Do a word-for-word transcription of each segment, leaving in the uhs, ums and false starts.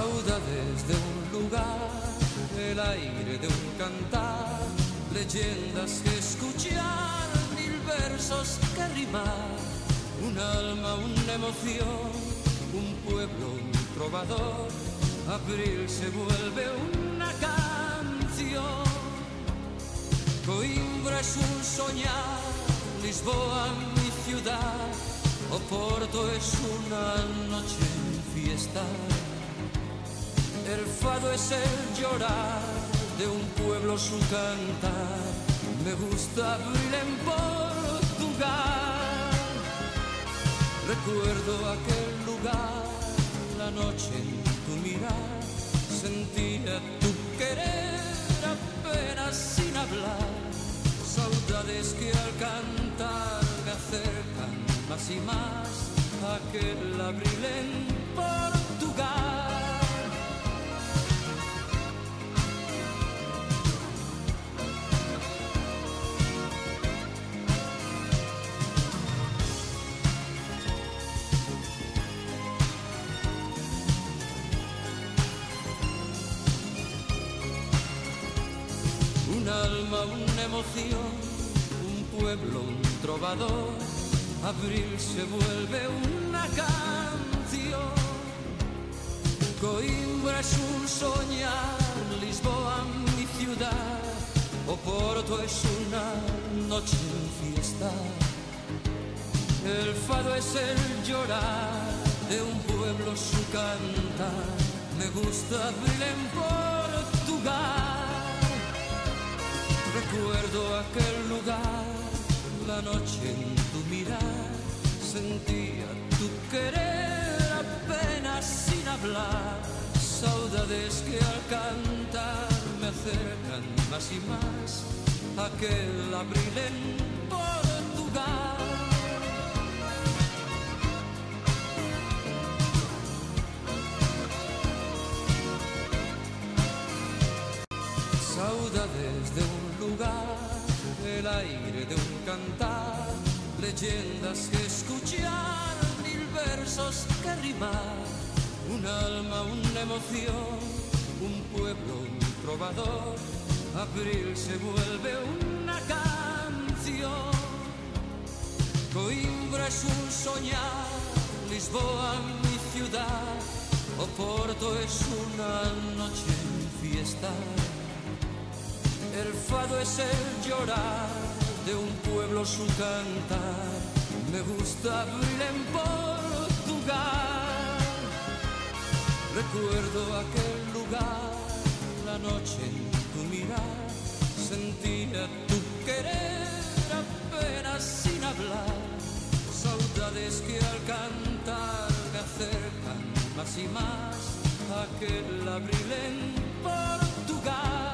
Saudades de un lugar, el aire de un cantar, leyendas que escuchar, mil versos que rimar, un alma, una emoción, un pueblo, un trovador. Abril se vuelve una canción. Coimbra es un soñar, Lisboa mi ciudad, Oporto es una noche en fiesta. El fado es el llorar de un pueblo, su cantar. Me gusta Abril en Portugal. Recuerdo aquel lugar, la noche en tu mirar. Sentía tu querer apenas sin hablar. Saudades que al cantar me acercan más y más a aquel abril en Portugal. Un alma, una emoción, un pueblo, un trovador. Abril se vuelve una canción. Coimbra es un soñar, Lisboa mi ciudad, Oporto es una noche en fiesta. El fado es el llorar de un pueblo, su cantar. Me gusta Abril en Portugal. Recuerdo aquel lugar, la noche en tu mirar. Sentía tu querer apenas sin hablar. Saudades que al cantar me acercan más y más a aquel abril en Portugal. Saudades de un lugar, el aire de un cantar, leyendas que escuchar, mil versos que rimar, un alma, una emoción, un pueblo, un trovador. Abril se vuelve una canción. Coimbra es un soñar, Lisboa mi ciudad, Oporto es una noche en fiesta. El fado es el llorar de un pueblo, su cantar. Me gusta Abril en Portugal. Recuerdo aquel lugar, la noche en tu mirar. Sentía tu querer apenas sin hablar. Saudades que al cantar me acercan más y más a aquel abril en Portugal.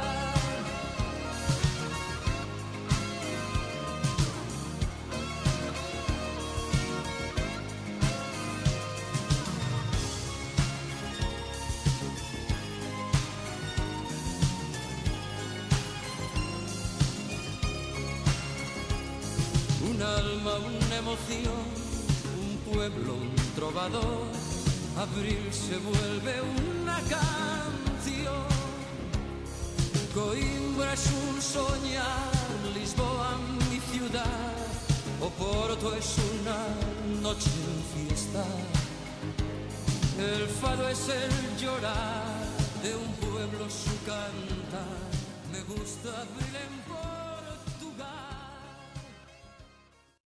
Un alma, una emoción, un pueblo, un trovador. Abril se vuelve una canción. Coimbra es un soñar, Lisboa mi ciudad, Oporto es una noche en fiesta. El fado es el llorar de un pueblo, su cantar. Me gusta Abril.